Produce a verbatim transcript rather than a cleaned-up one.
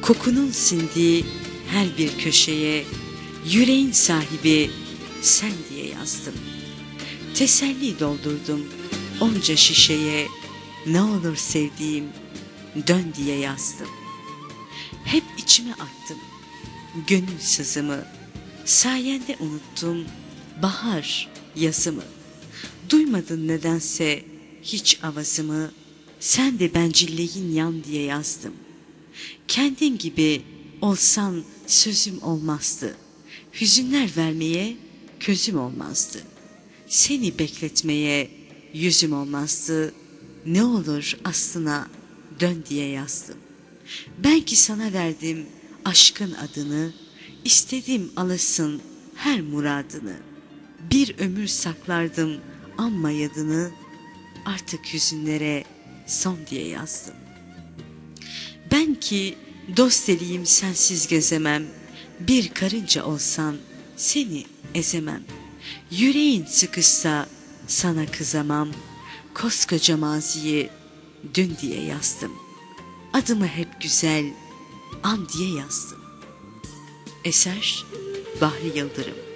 Kokunun sindiği her bir köşeye yüreğin sahibi sen diye yazdım. Teselli doldurdum onca şişeye, ne olur sevdiğim dön diye yazdım. Hep içime attım gönül sızımı, sayende unuttum bahar yazımı. Duymadın nedense hiç avazımı, sen de bencilleğin yan diye yazdım. Kendin gibi olsan sözüm olmazdı, hüzünler vermeye közüm olmazdı. Seni bekletmeye yüzüm olmazdı, ne olur aslına dön diye yazdım. Ben ki sana verdim aşkın adını, istedim alasın her muradını. Bir ömür saklardım amma yadını, artık hüzünlere son diye yazdım. Ben ki dost eliyim sensiz gezemem, bir karınca olsan seni ezemem. Yüreğin sıkışsa sana kızamam, koskoca maziyi dün diye yazdım. Adımı hep güzel an diye yazdım. Eser Bahri Yıldırım.